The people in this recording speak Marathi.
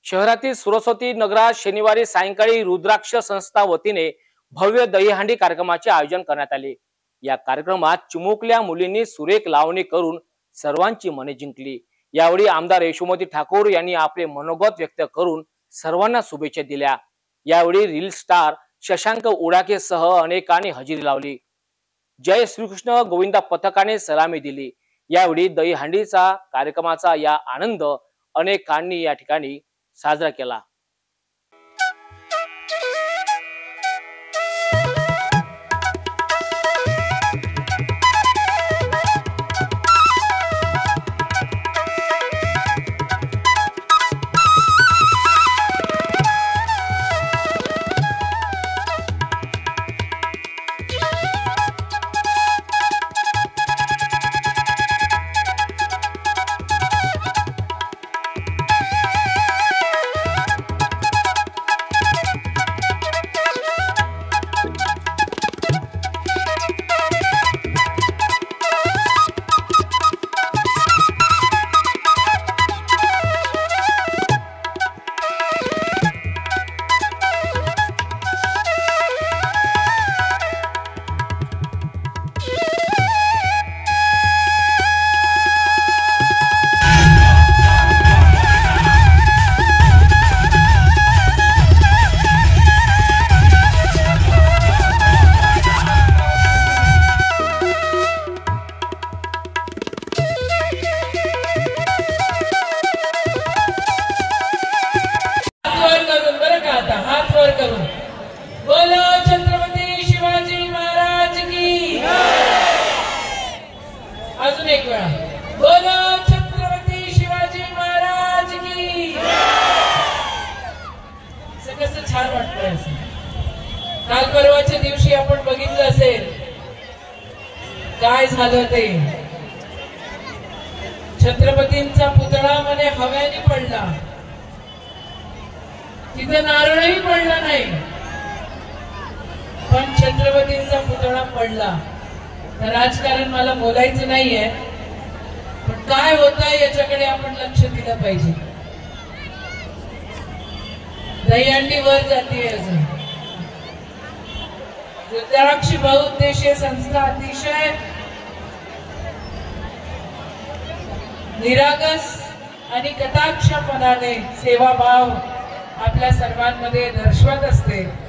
शहरातील सरस्वती नगरात शनिवारी सायंकाळी रुद्राक्ष संस्था वतीने भव्य दहीहंडी कार्यक्रमाचे आयोजन करण्यात आले। या कार्यक्रमात चिमुकल्या मुलींनी सुरेख लावणी करून सर्वांची मने जिंकली। यावेळी आमदार यशोमती ठाकूर यांनी आपले मनोगत व्यक्त करून सर्वांना शुभेच्छा दिल्या। यावेळी रील स्टार शशांक उडाके सह अनेकांनी हजेरी लावली। जय श्रीकृष्ण गोविंदा पथकाने सलामी दिली। यावेळी दहीहंडीचा कार्यक्रमाचा या आनंद अनेकांनी या ठिकाणी साजरा केला। बोलो छत्रपती शिवाजी महाराज की। अजून एक वेळा बोलो छत्रपती शिवाजी महाराज की। कसं छान वाटतंय। काल परवाच्या दिवशी आपण बघितलं असेल काय झालं ते। छत्रपतींचा पुतळा म्हणे हवेने पडला, तिथे नारळही पडला नाही, पण छत्रपतींचा पुतळा पडला। तर राजकारण मला बोलायचं नाहीये, पण काय होतंय याच्याकडे आपण लक्ष दिलं पाहिजे। दहीहंडी वर जातीये अजून। रुद्राक्ष बहुउद्देशीय संस्था अतिशय निरागस आणि कटाक्षपणाने सेवाभाव आपल्या सर्वांमध्ये दर्शवत असते।